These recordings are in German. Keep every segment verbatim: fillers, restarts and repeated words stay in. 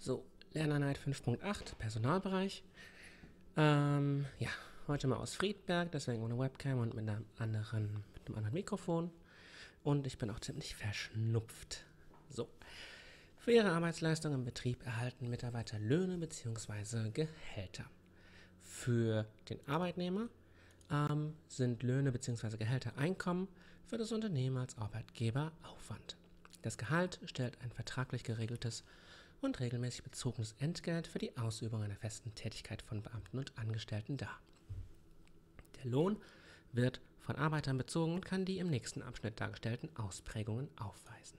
So, Lerneinheit fünf Punkt acht, Personalbereich. Ähm, ja, heute mal aus Friedberg, deswegen ohne Webcam und mit einem anderen, mit einem anderen Mikrofon. Und ich bin auch ziemlich verschnupft. So, für ihre Arbeitsleistung im Betrieb erhalten Mitarbeiter Löhne bzw. Gehälter. Für den Arbeitnehmer ähm, sind Löhne bzw. Gehälter Einkommen, für das Unternehmen als Arbeitgeber Aufwand. Das Gehalt stellt ein vertraglich geregeltes und regelmäßig bezogenes Entgelt für die Ausübung einer festen Tätigkeit von Beamten und Angestellten dar. Der Lohn wird von Arbeitern bezogen und kann die im nächsten Abschnitt dargestellten Ausprägungen aufweisen.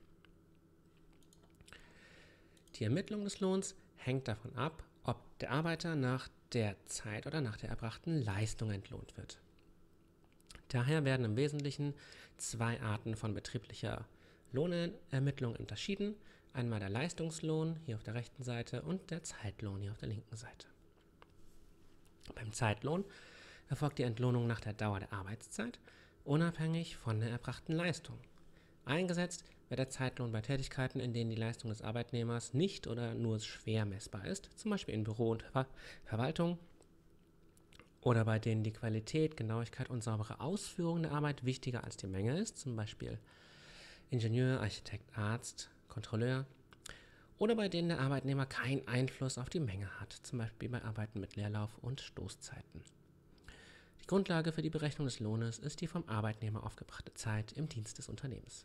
Die Ermittlung des Lohns hängt davon ab, ob der Arbeiter nach der Zeit oder nach der erbrachten Leistung entlohnt wird. Daher werden im Wesentlichen zwei Arten von betrieblicher Lohnermittlung unterschieden. Einmal der Leistungslohn hier auf der rechten Seite und der Zeitlohn hier auf der linken Seite. Beim Zeitlohn erfolgt die Entlohnung nach der Dauer der Arbeitszeit, unabhängig von der erbrachten Leistung. Eingesetzt wird der Zeitlohn bei Tätigkeiten, in denen die Leistung des Arbeitnehmers nicht oder nur schwer messbar ist, zum Beispiel in Büro und Ver- Verwaltung, oder bei denen die Qualität, Genauigkeit und saubere Ausführung der Arbeit wichtiger als die Menge ist, zum Beispiel Ingenieur, Architekt, Arzt, Kontrolleur, oder bei denen der Arbeitnehmer keinen Einfluss auf die Menge hat, zum Beispiel bei Arbeiten mit Leerlauf und Stoßzeiten. Die Grundlage für die Berechnung des Lohnes ist die vom Arbeitnehmer aufgebrachte Zeit im Dienst des Unternehmens.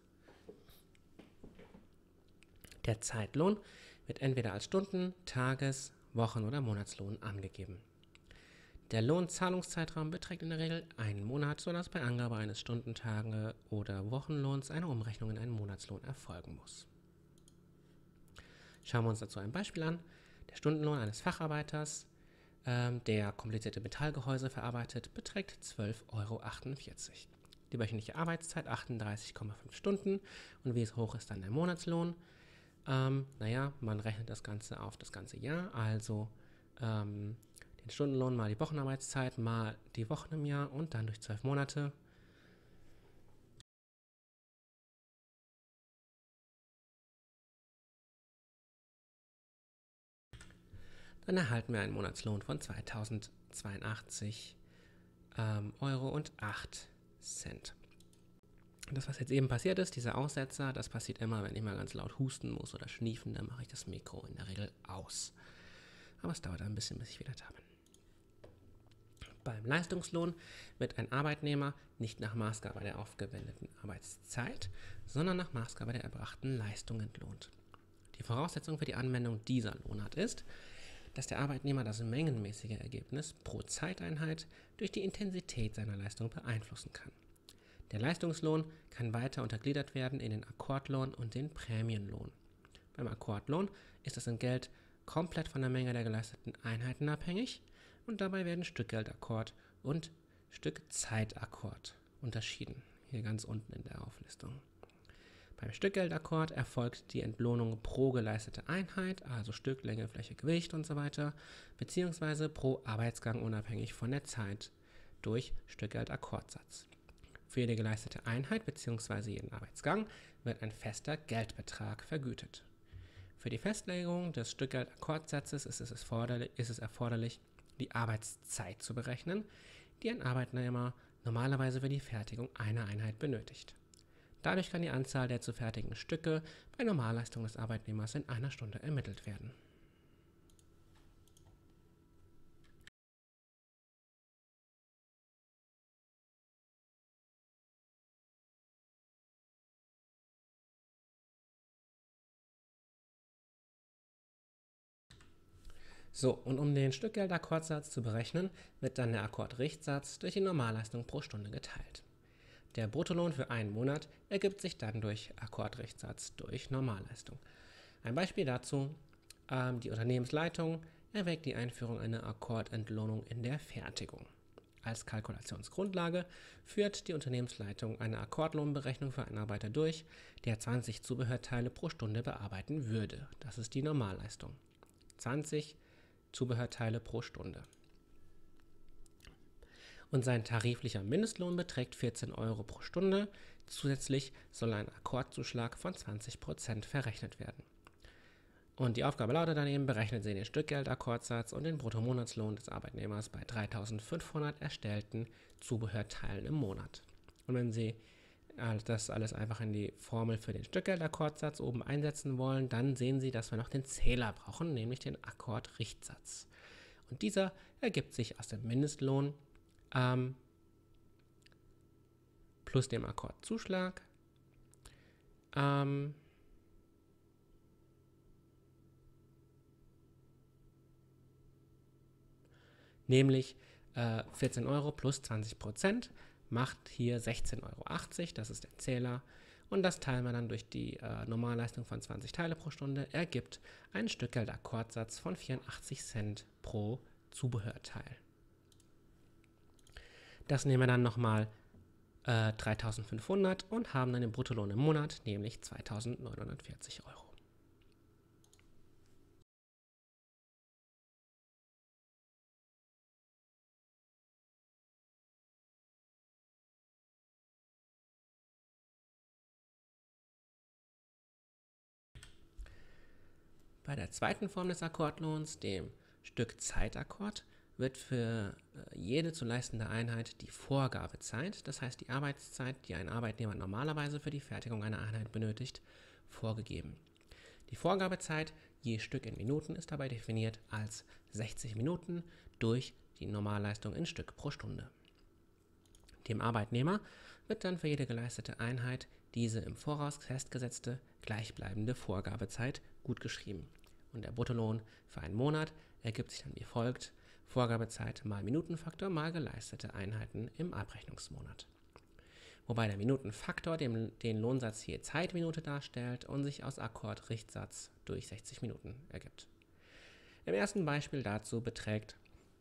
Der Zeitlohn wird entweder als Stunden-, Tages-, Wochen- oder Monatslohn angegeben. Der Lohnzahlungszeitraum beträgt in der Regel einen Monat, sodass bei Angabe eines Stundentage- oder Wochenlohns eine Umrechnung in einen Monatslohn erfolgen muss. Schauen wir uns dazu ein Beispiel an. Der Stundenlohn eines Facharbeiters, ähm, der komplizierte Metallgehäuse verarbeitet, beträgt zwölf Euro achtundvierzig. Die wöchentliche Arbeitszeit achtunddreißig Komma fünf Stunden. Und wie hoch ist dann der Monatslohn? Ähm, naja, man rechnet das Ganze auf das ganze Jahr, also ähm, den Stundenlohn mal die Wochenarbeitszeit mal die Wochen im Jahr und dann durch zwölf Monate. Dann erhalten wir einen Monatslohn von zweitausendzweiundachtzig ähm, Euro und acht Cent. Das, was jetzt eben passiert ist, dieser Aussetzer, das passiert immer, wenn ich mal ganz laut husten muss oder schniefen, dann mache ich das Mikro in der Regel aus. Aber es dauert ein bisschen, bis ich wieder da bin. Beim Leistungslohn wird ein Arbeitnehmer nicht nach Maßgabe der aufgewendeten Arbeitszeit, sondern nach Maßgabe der erbrachten Leistung entlohnt. Die Voraussetzung für die Anwendung dieser Lohnart ist, dass der Arbeitnehmer das mengenmäßige Ergebnis pro Zeiteinheit durch die Intensität seiner Leistung beeinflussen kann. Der Leistungslohn kann weiter untergliedert werden in den Akkordlohn und den Prämienlohn. Beim Akkordlohn ist das Entgelt komplett von der Menge der geleisteten Einheiten abhängig und dabei werden Stückgeldakkord und Stückzeitakkord unterschieden, hier ganz unten in der Auflistung. Beim Stückgeldakkord erfolgt die Entlohnung pro geleistete Einheit, also Stück, Länge, Fläche, Gewicht und so weiter, beziehungsweise pro Arbeitsgang unabhängig von der Zeit durch Stückgeldakkordsatz. Für jede geleistete Einheit bzw. jeden Arbeitsgang wird ein fester Geldbetrag vergütet. Für die Festlegung des Stückgeldakkordsatzes ist es erforderlich, ist es erforderlich, die Arbeitszeit zu berechnen, die ein Arbeitnehmer normalerweise für die Fertigung einer Einheit benötigt. Dadurch kann die Anzahl der zu fertigenden Stücke bei Normalleistung des Arbeitnehmers in einer Stunde ermittelt werden. So, und um den Stückgeldakkordsatz zu berechnen, wird dann der Akkordrichtsatz durch die Normalleistung pro Stunde geteilt. Der Bruttolohn für einen Monat ergibt sich dann durch Akkordrichtsatz durch Normalleistung. Ein Beispiel dazu, ähm, die Unternehmensleitung erwägt die Einführung einer Akkordentlohnung in der Fertigung. Als Kalkulationsgrundlage führt die Unternehmensleitung eine Akkordlohnberechnung für einen Arbeiter durch, der zwanzig Zubehörteile pro Stunde bearbeiten würde. Das ist die Normalleistung. zwanzig Zubehörteile pro Stunde. Und sein tariflicher Mindestlohn beträgt vierzehn Euro pro Stunde. Zusätzlich soll ein Akkordzuschlag von zwanzig Prozent verrechnet werden. Und die Aufgabe lautet dann eben, berechnen Sie den Stückgeldakkordsatz und den Bruttomonatslohn des Arbeitnehmers bei dreitausendfünfhundert erstellten Zubehörteilen im Monat. Und wenn Sie das alles einfach in die Formel für den Stückgeldakkordsatz oben einsetzen wollen, dann sehen Sie, dass wir noch den Zähler brauchen, nämlich den Akkordrichtsatz. Und dieser ergibt sich aus dem Mindestlohn ähm, plus dem Akkordzuschlag ähm, nämlich äh, vierzehn Euro plus zwanzig Prozent macht hier sechzehn Euro achtzig, das ist der Zähler. Und das teilen wir dann durch die äh, Normalleistung von zwanzig Teile pro Stunde, ergibt einen Stückgeldakkordsatz von vierundachtzig Cent pro Zubehörteil. Das nehmen wir dann nochmal äh, dreitausendfünfhundert und haben dann den Bruttolohn im Monat, nämlich zweitausendneunhundertvierzig Euro. Bei der zweiten Form des Akkordlohns, dem Stückzeitakkord, wird für jede zu leistende Einheit die Vorgabezeit, das heißt die Arbeitszeit, die ein Arbeitnehmer normalerweise für die Fertigung einer Einheit benötigt, vorgegeben. Die Vorgabezeit je Stück in Minuten ist dabei definiert als sechzig Minuten durch die Normalleistung in Stück pro Stunde. Dem Arbeitnehmer wird dann für jede geleistete Einheit diese im Voraus festgesetzte gleichbleibende Vorgabezeit gutgeschrieben. Und der Bruttolohn für einen Monat ergibt sich dann wie folgt: Vorgabezeit mal Minutenfaktor mal geleistete Einheiten im Abrechnungsmonat. Wobei der Minutenfaktor den, den Lohnsatz je Zeitminute darstellt und sich aus Akkordrichtsatz durch sechzig Minuten ergibt. Im ersten Beispiel dazu beträgt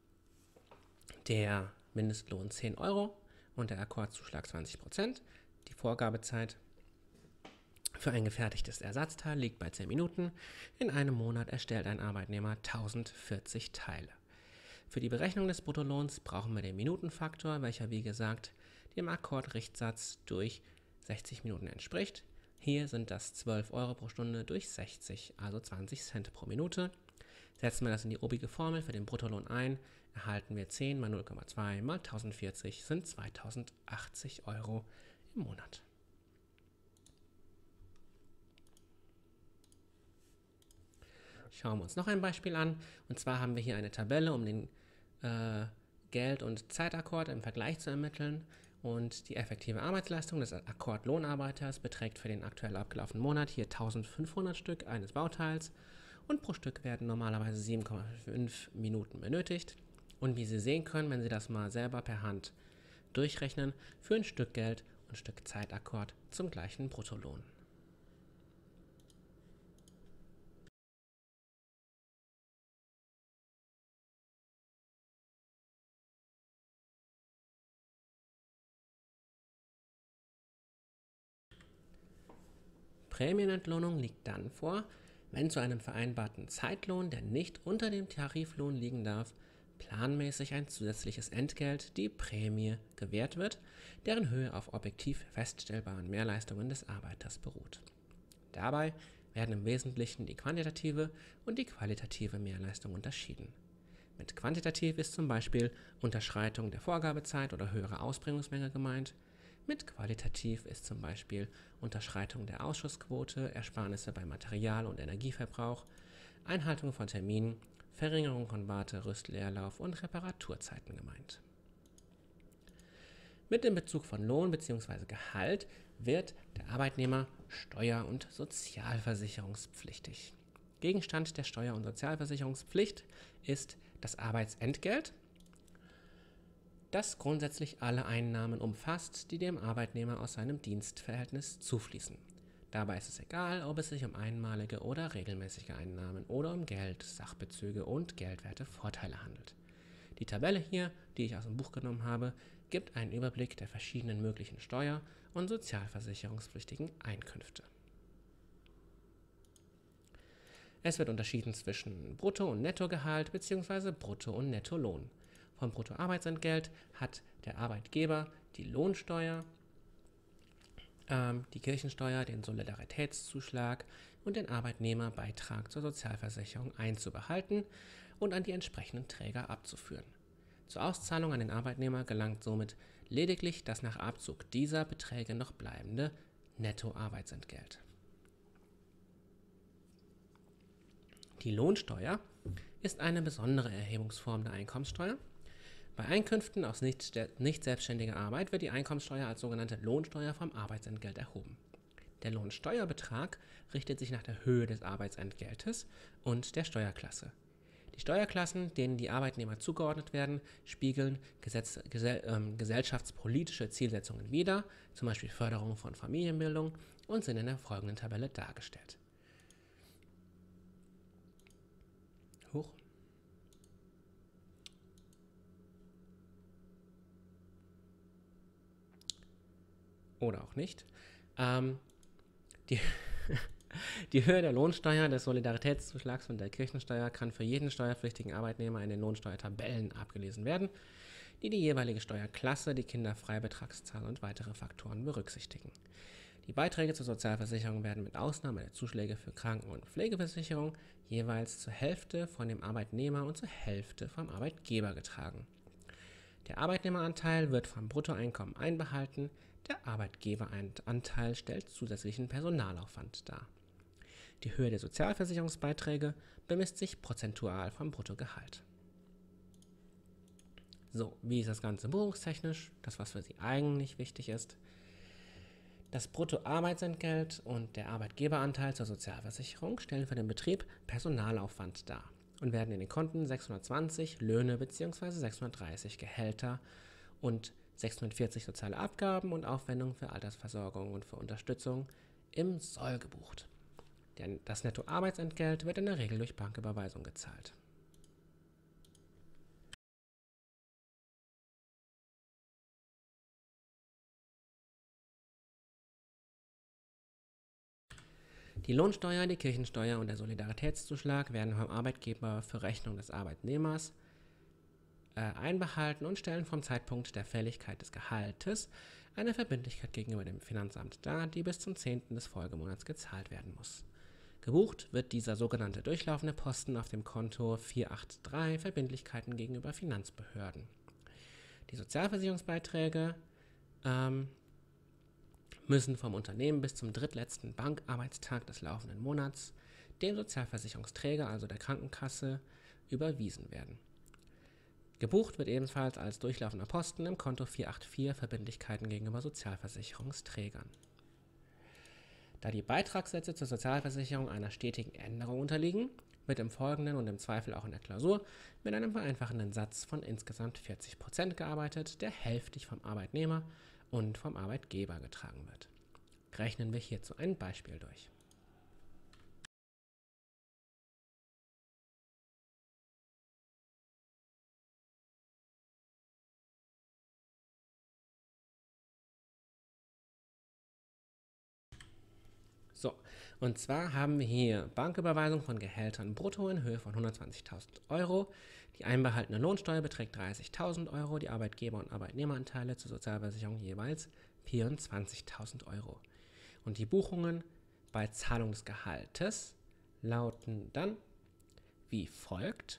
der Mindestlohn zehn Euro und der Akkordzuschlag zwanzig Prozent. Die Vorgabezeit für ein gefertigtes Ersatzteil liegt bei zehn Minuten. In einem Monat erstellt ein Arbeitnehmer tausendvierzig Teile. Für die Berechnung des Bruttolohns brauchen wir den Minutenfaktor, welcher wie gesagt dem Akkordrichtsatz durch sechzig Minuten entspricht. Hier sind das zwölf Euro pro Stunde durch sechzig, also zwanzig Cent pro Minute. Setzen wir das in die obige Formel für den Bruttolohn ein, erhalten wir zehn mal null Komma zwei mal tausendvierzig sind zweitausendachtzig Euro im Monat. Schauen wir uns noch ein Beispiel an. Und zwar haben wir hier eine Tabelle, um den äh, Geld- und Zeitakkord im Vergleich zu ermitteln. Und die effektive Arbeitsleistung des Akkordlohnarbeiters beträgt für den aktuell abgelaufenen Monat hier eintausendfünfhundert Stück eines Bauteils. Und pro Stück werden normalerweise sieben Komma fünf Minuten benötigt. Und wie Sie sehen können, wenn Sie das mal selber per Hand durchrechnen, für ein Stück Geld und ein Stück Zeitakkord zum gleichen Bruttolohn. Prämienentlohnung liegt dann vor, wenn zu einem vereinbarten Zeitlohn, der nicht unter dem Tariflohn liegen darf, planmäßig ein zusätzliches Entgelt, die Prämie, gewährt wird, deren Höhe auf objektiv feststellbaren Mehrleistungen des Arbeiters beruht. Dabei werden im Wesentlichen die quantitative und die qualitative Mehrleistung unterschieden. Mit quantitativ ist zum Beispiel Unterschreitung der Vorgabezeit oder höhere Ausbringungsmenge gemeint. Mit qualitativ ist zum Beispiel Unterschreitung der Ausschussquote, Ersparnisse bei Material- und Energieverbrauch, Einhaltung von Terminen, Verringerung von Warte-, Rüstleerlauf und Reparaturzeiten gemeint. Mit dem Bezug von Lohn bzw. Gehalt wird der Arbeitnehmer steuer- und sozialversicherungspflichtig. Gegenstand der Steuer- und Sozialversicherungspflicht ist das Arbeitsentgelt, das grundsätzlich alle Einnahmen umfasst, die dem Arbeitnehmer aus seinem Dienstverhältnis zufließen. Dabei ist es egal, ob es sich um einmalige oder regelmäßige Einnahmen oder um Geld, Sachbezüge und geldwerte Vorteile handelt. Die Tabelle hier, die ich aus dem Buch genommen habe, gibt einen Überblick der verschiedenen möglichen steuer- und sozialversicherungspflichtigen Einkünfte. Es wird unterschieden zwischen Brutto- und Nettogehalt bzw. Brutto- und Nettolohn. Vom Bruttoarbeitsentgelt hat der Arbeitgeber die Lohnsteuer, ähm, die Kirchensteuer, den Solidaritätszuschlag, und den Arbeitnehmerbeitrag zur Sozialversicherung einzubehalten und an die entsprechenden Träger abzuführen. Zur Auszahlung an den Arbeitnehmer gelangt somit lediglich das nach Abzug dieser Beträge noch bleibende Nettoarbeitsentgelt. Die Lohnsteuer ist eine besondere Erhebungsform der Einkommenssteuer. Bei Einkünften aus nicht, nicht selbstständiger Arbeit wird die Einkommenssteuer als sogenannte Lohnsteuer vom Arbeitsentgelt erhoben. Der Lohnsteuerbetrag richtet sich nach der Höhe des Arbeitsentgeltes und der Steuerklasse. Die Steuerklassen, denen die Arbeitnehmer zugeordnet werden, spiegeln Gesetz, gesell, ähm, gesellschaftspolitische Zielsetzungen wider, zum Beispiel Förderung von Familienbildung, und sind in der folgenden Tabelle dargestellt. Hoch. Oder auch nicht. Ähm, die, die Höhe der Lohnsteuer, des Solidaritätszuschlags und der Kirchensteuer kann für jeden steuerpflichtigen Arbeitnehmer in den Lohnsteuertabellen abgelesen werden, die die jeweilige Steuerklasse, die Kinderfreibetragszahl und weitere Faktoren berücksichtigen. Die Beiträge zur Sozialversicherung werden mit Ausnahme der Zuschläge für Kranken- und Pflegeversicherung jeweils zur Hälfte von dem Arbeitnehmer und zur Hälfte vom Arbeitgeber getragen. Der Arbeitnehmeranteil wird vom Bruttoeinkommen einbehalten, der Arbeitgeberanteil stellt zusätzlichen Personalaufwand dar. Die Höhe der Sozialversicherungsbeiträge bemisst sich prozentual vom Bruttogehalt. So, wie ist das Ganze buchungstechnisch? Das, was für Sie eigentlich wichtig ist. Das Bruttoarbeitsentgelt und der Arbeitgeberanteil zur Sozialversicherung stellen für den Betrieb Personalaufwand dar und werden in den Konten sechshundertzwanzig Löhne bzw. sechshundertdreißig Gehälter und sechshundertvierzig soziale Abgaben und Aufwendungen für Altersversorgung und für Unterstützung im Soll gebucht. Denn das Nettoarbeitsentgelt wird in der Regel durch Banküberweisung gezahlt. Die Lohnsteuer, die Kirchensteuer und der Solidaritätszuschlag werden vom Arbeitgeber für Rechnung des Arbeitnehmers äh, einbehalten und stellen vom Zeitpunkt der Fälligkeit des Gehaltes eine Verbindlichkeit gegenüber dem Finanzamt dar, die bis zum zehnten des Folgemonats gezahlt werden muss. Gebucht wird dieser sogenannte durchlaufende Posten auf dem Konto vierhundertachtunddreißig Verbindlichkeiten gegenüber Finanzbehörden. Die Sozialversicherungsbeiträge ähm, müssen vom Unternehmen bis zum drittletzten Bankarbeitstag des laufenden Monats dem Sozialversicherungsträger, also der Krankenkasse, überwiesen werden. Gebucht wird ebenfalls als durchlaufender Posten im Konto vierhundertachundachtzig Verbindlichkeiten gegenüber Sozialversicherungsträgern. Da die Beitragssätze zur Sozialversicherung einer stetigen Änderung unterliegen, wird im Folgenden und im Zweifel auch in der Klausur mit einem vereinfachenden Satz von insgesamt vierzig Prozent gearbeitet, der hälftig vom Arbeitnehmer und vom Arbeitgeber getragen wird. Rechnen wir hierzu ein Beispiel durch. So, und zwar haben wir hier Banküberweisung von Gehältern brutto in Höhe von hundertzwanzigtausend Euro. Die einbehaltene Lohnsteuer beträgt dreißigtausend Euro, die Arbeitgeber- und Arbeitnehmeranteile zur Sozialversicherung jeweils vierundzwanzigtausend Euro. Und die Buchungen bei Zahlung des Gehaltes lauten dann wie folgt.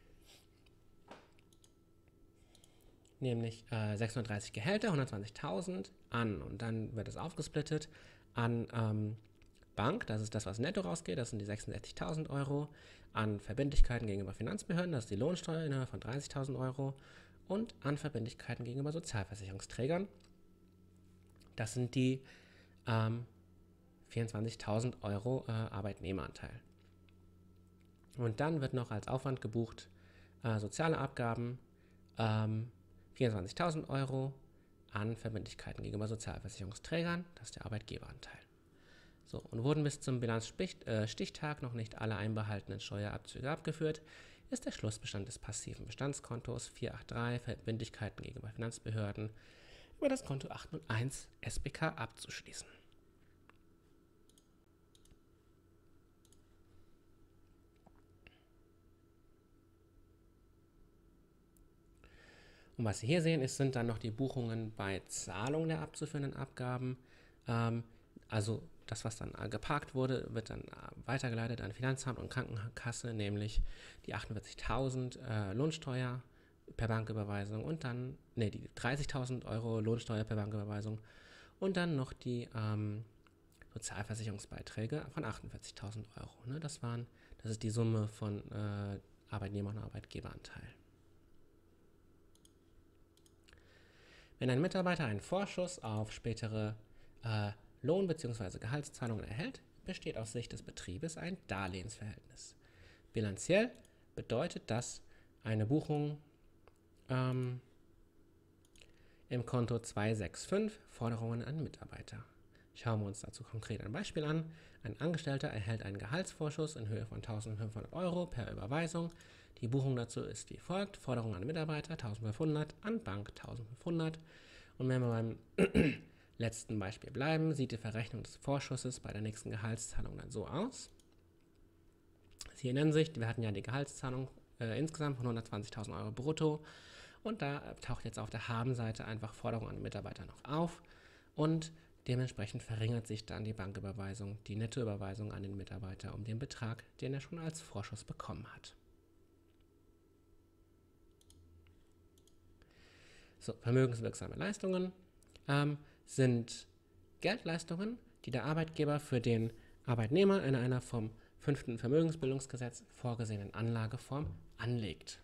Nämlich äh, sechshundertdreißig Gehälter, hundertzwanzigtausend an, und dann wird es aufgesplittet an ähm, Bank, das ist das, was netto rausgeht, das sind die sechsundsechzigtausend Euro, an Verbindlichkeiten gegenüber Finanzbehörden, das ist die Lohnsteuer in Höhe von dreißigtausend Euro, und an Verbindlichkeiten gegenüber Sozialversicherungsträgern, das sind die ähm, vierundzwanzigtausend Euro äh, Arbeitnehmeranteil. Und dann wird noch als Aufwand gebucht äh, soziale Abgaben, ähm, vierundzwanzigtausend Euro an Verbindlichkeiten gegenüber Sozialversicherungsträgern, das ist der Arbeitgeberanteil. So, und wurden bis zum Bilanzstichtag noch nicht alle einbehaltenen Steuerabzüge abgeführt, ist der Schlussbestand des passiven Bestandskontos vierhundertachtunddreißig Verbindlichkeiten gegenüber Finanzbehörden über das Konto achthunderteins S B K abzuschließen. Und was Sie hier sehen, ist, sind dann noch die Buchungen bei Zahlung der abzuführenden Abgaben. Ähm, also das, was dann äh, geparkt wurde, wird dann äh, weitergeleitet an Finanzamt und Krankenkasse, nämlich die achtundvierzigtausend äh, Lohnsteuer per Banküberweisung und dann, ne, die dreißigtausend Euro Lohnsteuer per Banküberweisung und dann noch die ähm, Sozialversicherungsbeiträge von achtundvierzigtausend Euro. Ne? Das waren, das ist die Summe von äh, Arbeitnehmer- und Arbeitgeberanteil. Wenn ein Mitarbeiter einen Vorschuss auf spätere äh, Lohn- bzw. Gehaltszahlungen erhält, besteht aus Sicht des Betriebes ein Darlehensverhältnis. Bilanziell bedeutet das eine Buchung ähm, im Konto zweihunderfünfundsechzig Forderungen an Mitarbeiter. Schauen wir uns dazu konkret ein Beispiel an. Ein Angestellter erhält einen Gehaltsvorschuss in Höhe von eintausendfünfhundert Euro per Überweisung. Die Buchung dazu ist wie folgt: Forderung an Mitarbeiter eintausendfünfhundert, an Bank eintausendfünfhundert. Und wenn wir beim letzten Beispiel bleiben, sieht die Verrechnung des Vorschusses bei der nächsten Gehaltszahlung dann so aus. Sie erinnern sich, wir hatten ja die Gehaltszahlung äh, insgesamt von hundertzwanzigtausend Euro brutto. Und da taucht jetzt auf der Habenseite einfach Forderung an Mitarbeiter noch auf. Und dementsprechend verringert sich dann die Banküberweisung, die Nettoüberweisung an den Mitarbeiter um den Betrag, den er schon als Vorschuss bekommen hat. So, vermögenswirksame Leistungen ähm, sind Geldleistungen, die der Arbeitgeber für den Arbeitnehmer in einer vom fünften Vermögensbildungsgesetz vorgesehenen Anlageform anlegt.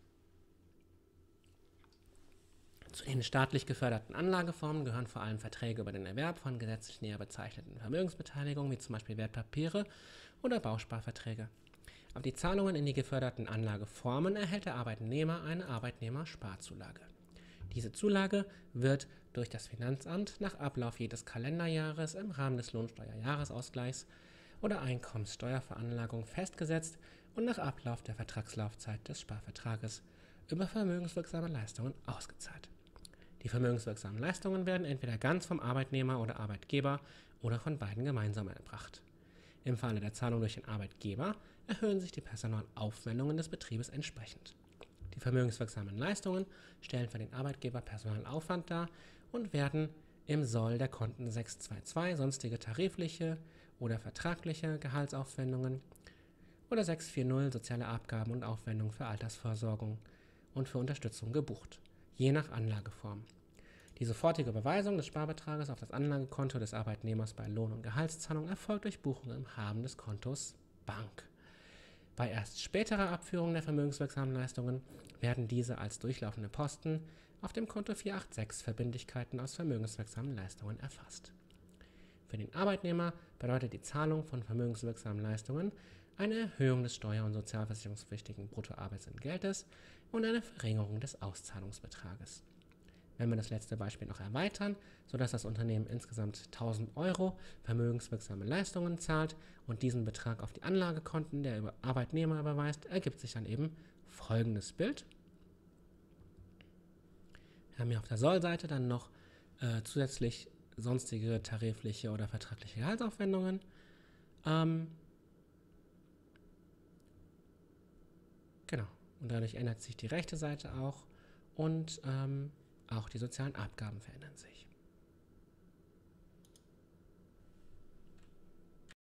Zu den staatlich geförderten Anlageformen gehören vor allem Verträge über den Erwerb von gesetzlich näher bezeichneten Vermögensbeteiligungen, wie zum Beispiel Wertpapiere oder Bausparverträge. Auf die Zahlungen in die geförderten Anlageformen erhält der Arbeitnehmer eine Arbeitnehmersparzulage. Diese Zulage wird durch das Finanzamt nach Ablauf jedes Kalenderjahres im Rahmen des Lohnsteuerjahresausgleichs oder Einkommenssteuerveranlagung festgesetzt und nach Ablauf der Vertragslaufzeit des Sparvertrages über vermögenswirksame Leistungen ausgezahlt. Die vermögenswirksamen Leistungen werden entweder ganz vom Arbeitnehmer oder Arbeitgeber oder von beiden gemeinsam erbracht. Im Falle der Zahlung durch den Arbeitgeber erhöhen sich die Personalaufwendungen des Betriebes entsprechend. Die vermögenswirksamen Leistungen stellen für den Arbeitgeber Personalaufwand dar und werden im Soll der Konten sechshundertzweiundzwanzig sonstige tarifliche oder vertragliche Gehaltsaufwendungen oder sechshundertvierzig soziale Abgaben und Aufwendungen für Altersversorgung und für Unterstützung gebucht, je nach Anlageform. Die sofortige Überweisung des Sparbetrages auf das Anlagekonto des Arbeitnehmers bei Lohn- und Gehaltszahlung erfolgt durch Buchung im Haben des Kontos Bank. Bei erst späterer Abführung der vermögenswirksamen Leistungen werden diese als durchlaufende Posten auf dem Konto vierhundertsechsundachtzig Verbindlichkeiten aus vermögenswirksamen Leistungen erfasst. Für den Arbeitnehmer bedeutet die Zahlung von vermögenswirksamen Leistungen eine Erhöhung des steuer- und sozialversicherungspflichtigen Bruttoarbeitsentgeltes und eine Verringerung des Auszahlungsbetrages. Wenn wir das letzte Beispiel noch erweitern, sodass das Unternehmen insgesamt tausend Euro vermögenswirksame Leistungen zahlt und diesen Betrag auf die Anlagekonten der Arbeitnehmer überweist, ergibt sich dann eben folgendes Bild. Wir haben hier auf der Sollseite dann noch äh, zusätzlich sonstige tarifliche oder vertragliche Gehaltsaufwendungen. Ähm, genau, und dadurch ändert sich die rechte Seite auch und ähm, auch die sozialen Abgaben verändern sich.